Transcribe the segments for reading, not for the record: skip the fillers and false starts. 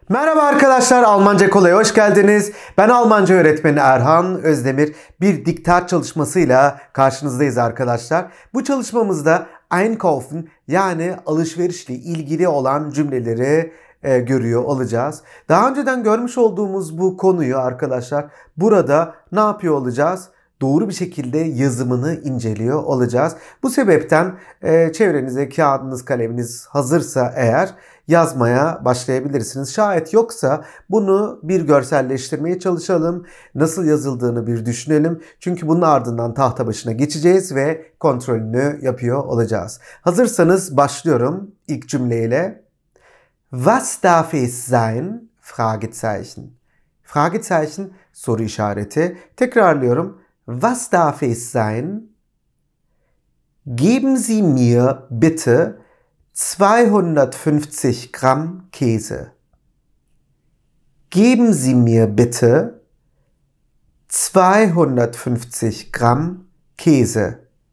Merhaba arkadaşlar, Almanca Kolay'a hoş geldiniz. Ben Almanca öğretmeni Erhan Özdemir. Bir diktat çalışmasıyla karşınızdayız arkadaşlar. Bu çalışmamızda Einkaufen yani alışverişle ilgili olan cümleleri görüyor olacağız. Daha önceden görmüş olduğumuz bu konuyu arkadaşlar burada ne yapıyor olacağız? Doğru bir şekilde yazımını inceliyor olacağız. Bu sebepten çevrenizde kağıdınız, kaleminiz hazırsa eğer yazmaya başlayabilirsiniz. Şayet yoksa bunu bir görselleştirmeye çalışalım. Nasıl yazıldığını bir düşünelim. Çünkü bunun ardından tahta başına geçeceğiz ve kontrolünü yapıyor olacağız. Hazırsanız başlıyorum ilk cümleyle. Was darf es sein? Fragezeichen. Fragezeichen soru işareti. Tekrarlıyorum. Was darf es sein? Geben Sie mir bitte 250 Gramm Käse. Geben Sie mir bitte 250 Gramm Käse.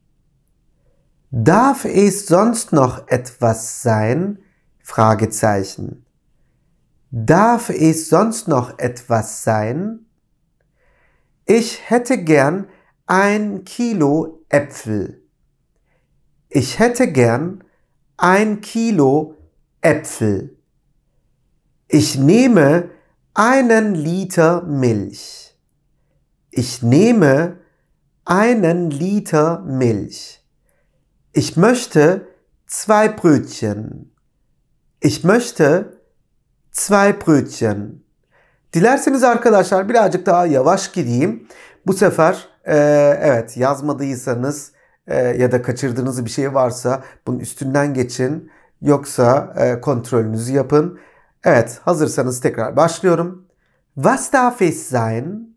Darf es sonst noch etwas sein? Fragezeichen. Darf es sonst noch etwas sein? Ich hätte gern 1 Kilo Äpfel. Ich hätte gern 1 Kilo Äpfel. Ich nehme 1 Liter Milch. Ich nehme 1 Liter Milch. Ich möchte 2 Brötchen. Ich möchte 2 Brötchen. Dilerseniz arkadaşlar birazcık daha yavaş gideyim. Bu sefer evet yazmadıysanız ya da kaçırdığınız bir şey varsa bunun üstünden geçin. Yoksa kontrolünüzü yapın. Evet, hazırsanız tekrar başlıyorum. Was darf es sein?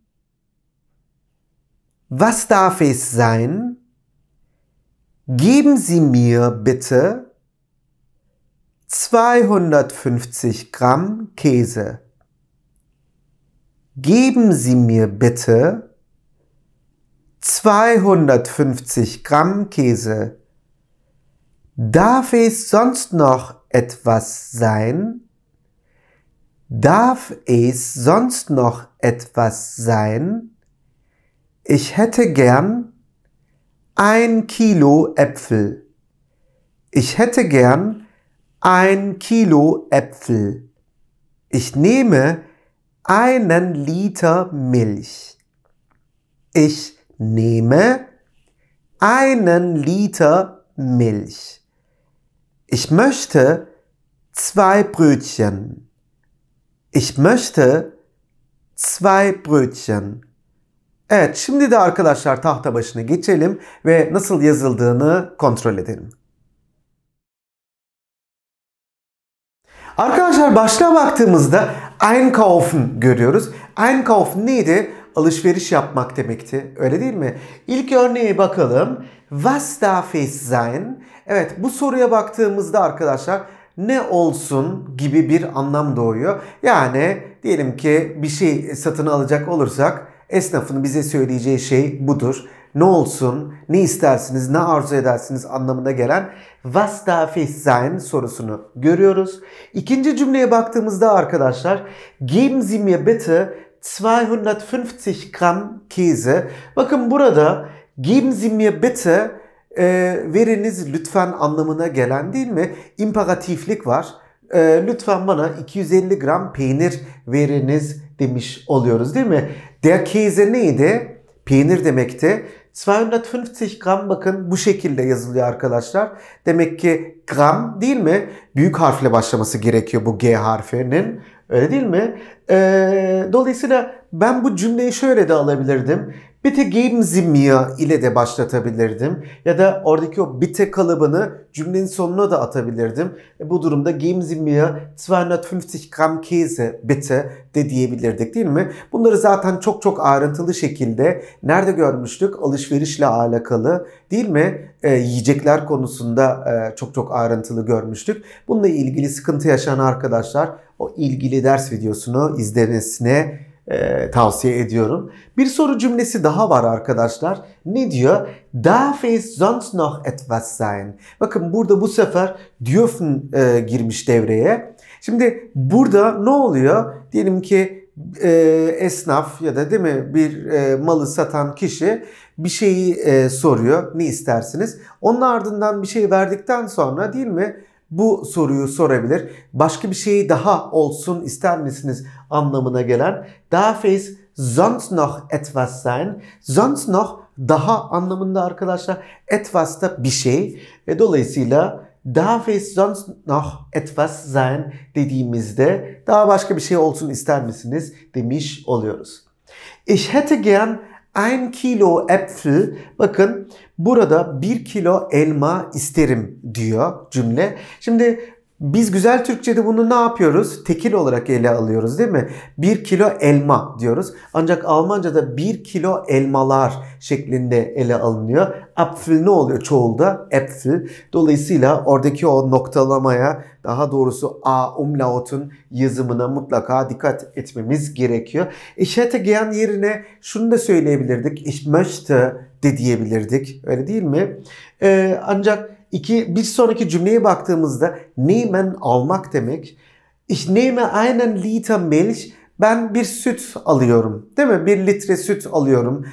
Was darf es sein? Geben Sie mir bitte 250 Gramm Käse. Geben Sie mir bitte 250 Gramm Käse. Darf es sonst noch etwas sein? Darf es sonst noch etwas sein? Ich hätte gern 1 Kilo Äpfel. Ich hätte gern 1 Kilo Äpfel. Ich nehme 1 Liter Milch. Ich nehme 1 Liter Milch. Ich möchte 2 Brötchen. Ich möchte 2 Brötchen. Evet, şimdi de arkadaşlar tahta başına geçelim ve nasıl yazıldığını kontrol edelim. Arkadaşlar başlığa baktığımızda Einkaufen görüyoruz. Einkaufen neydi? Alışveriş yapmak demekti. Öyle değil mi? İlk örneğe bakalım. Was darf es sein? Evet, bu soruya baktığımızda arkadaşlar ne olsun gibi bir anlam doğuyor. Yani diyelim ki bir şey satın alacak olursak esnafın bize söyleyeceği şey budur. Ne olsun, ne istersiniz, ne arzu edersiniz anlamına gelen Was darf es sein sorusunu görüyoruz. İkinci cümleye baktığımızda arkadaşlar Geben Sie mir bitte 250 Gramm Käse. Bakın burada Geben Sie mir bitte veriniz lütfen anlamına gelen değil mi? İmperatiflik var. Lütfen bana 250 gram peynir veriniz demiş oluyoruz değil mi? Der Käse neydi? Peynir demekti. 250 gram bakın bu şekilde yazılıyor arkadaşlar. Demek ki gram değil mi? Büyük harfle başlaması gerekiyor bu G harfinin. Öyle değil mi? Dolayısıyla ben bu cümleyi şöyle de alabilirdim. Bitte geben Sie mir ile de başlatabilirdim. Ya da oradaki o bitte kalıbını cümlenin sonuna da atabilirdim. Bu durumda geben Sie mir 250 Gramm Käse bitte de diyebilirdik değil mi? Bunları zaten çok ayrıntılı şekilde nerede görmüştük? Alışverişle alakalı değil mi? Yiyecekler konusunda çok ayrıntılı görmüştük. Bununla ilgili sıkıntı yaşayan arkadaşlar o ilgili ders videosunu izlemesine tavsiye ediyorum. Bir soru cümlesi daha var arkadaşlar. Ne diyor? Darf es sonst noch etwas sein? Bakın burada bu sefer dürfen girmiş devreye. Şimdi burada ne oluyor? Diyelim ki esnaf ya da değil mi bir malı satan kişi bir şeyi soruyor. Ne istersiniz? Onun ardından bir şey verdikten sonra değil mi? Bu soruyu sorabilir. Başka bir şey daha olsun ister misiniz anlamına gelen darf es sonst noch etwas sein? Sonst noch daha anlamında arkadaşlar. Etwas da bir şey. Dolayısıyla darf es sonst noch etwas sein dediğimizde daha başka bir şey olsun ister misiniz demiş oluyoruz. Ich hätte gern 1 Kilo Äpfel. Bakın burada 1 kilo elma isterim diyor cümle. Şimdi biz güzel Türkçe'de bunu ne yapıyoruz? Tekil olarak ele alıyoruz değil mi? 1 kilo elma diyoruz. Ancak Almanca'da 1 kilo elmalar şeklinde ele alınıyor. Apfel ne oluyor çoğulda? Äpfel. Dolayısıyla oradaki o noktalamaya, daha doğrusu A umlautun yazımına mutlaka dikkat etmemiz gerekiyor. Ich hätte gern yerine şunu da söyleyebilirdik. Ich möchte de diyebilirdik. Öyle değil mi? Ancak bir sonraki cümleye baktığımızda nehmen almak demek. Ich nehme einen Liter Milch. Ben bir süt alıyorum. Değil mi? 1 litre süt alıyorum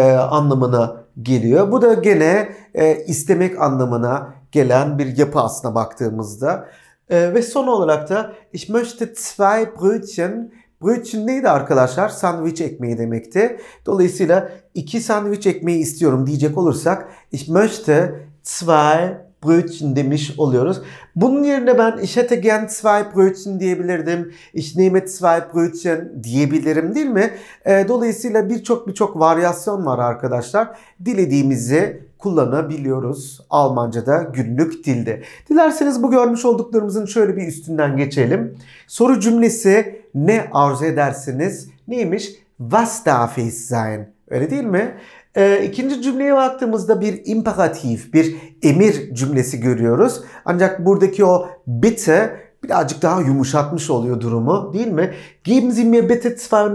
anlamına geliyor. Bu da gene istemek anlamına gelen bir yapı aslına baktığımızda. Ve son olarak da ich möchte 2 Brötchen. Brötchen neydi arkadaşlar? Sandviç ekmeği demekti. Dolayısıyla 2 sandviç ekmeği istiyorum diyecek olursak ich möchte 2 Brötchen demiş oluyoruz. Bunun yerine ben ich hätte gern 2 Brötchen diyebilirdim. Ich nehme 2 Brötchen diyebilirim değil mi? Dolayısıyla birçok varyasyon var arkadaşlar. Dilediğimizi kullanabiliyoruz Almanca'da günlük dilde. Dilerseniz bu görmüş olduklarımızın şöyle bir üstünden geçelim. Soru cümlesi ne arzu edersiniz? Neymiş? Was darf es sein? Öyle değil mi? İkinci cümleye baktığımızda bir imperatif, bir emir cümlesi görüyoruz. Ancak buradaki o bitte birazcık daha yumuşatmış oluyor durumu değil mi? Geben Sie mir bitte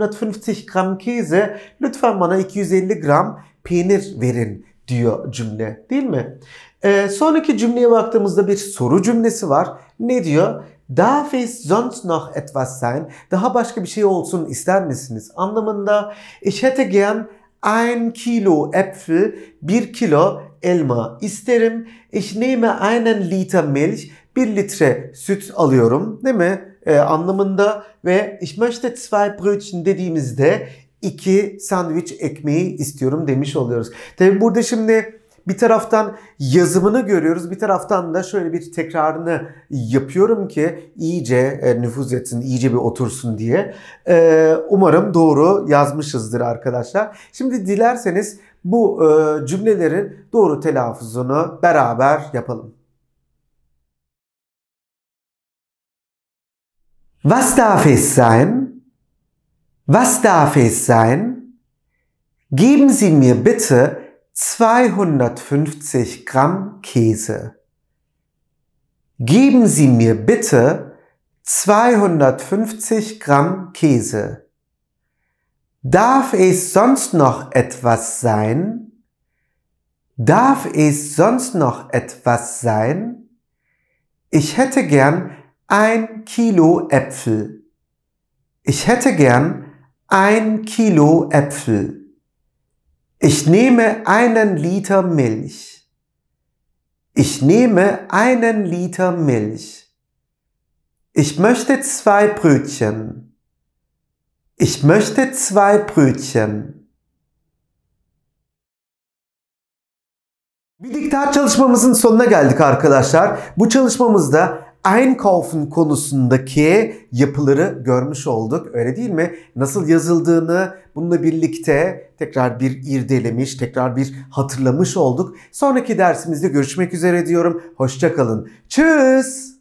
250 Gramm Käse. Lütfen bana 250 gram peynir verin diyor cümle değil mi? Sonraki cümleye baktığımızda bir soru cümlesi var. Ne diyor? Darf es sonst noch etwas sein? Daha başka bir şey olsun ister misiniz? Anlamında ich hätte gern 1 Kilo Äpfel, 1 kilo elma isterim. Ich nehme einen Liter Milch, 1 litre süt alıyorum değil mi? Anlamında ve ich möchte 2 Brötchen dediğimizde 2 sandviç ekmeği istiyorum demiş oluyoruz. Tabi burada şimdi bir taraftan yazımını görüyoruz. Bir taraftan da şöyle bir tekrarını yapıyorum ki iyice nüfuz etsin, iyice bir otursun diye. Umarım doğru yazmışızdır arkadaşlar. Şimdi dilerseniz bu cümlelerin doğru telaffuzunu beraber yapalım. Was darf es sein? Was darf es sein? Geben Sie mir bitte 250 Gramm Käse. Geben Sie mir bitte 250 Gramm Käse. Darf es sonst noch etwas sein? Darf es sonst noch etwas sein? Ich hätte gern 1 Kilo Äpfel. Ich hätte gern 1 Kilo Äpfel. Ich nehme einen Liter Milch. Ich nehme einen Liter Milch. Ich möchte 2 Brötchen. Ich möchte 2 Brötchen. Bir diktat çalışmamızın sonuna geldik arkadaşlar. Bu çalışmamızda Einkaufen konusundaki yapıları görmüş olduk. Öyle değil mi? Nasıl yazıldığını bununla birlikte tekrar bir irdelemiş, tekrar bir hatırlamış olduk. Sonraki dersimizde görüşmek üzere diyorum. Hoşça kalın. Tschüss.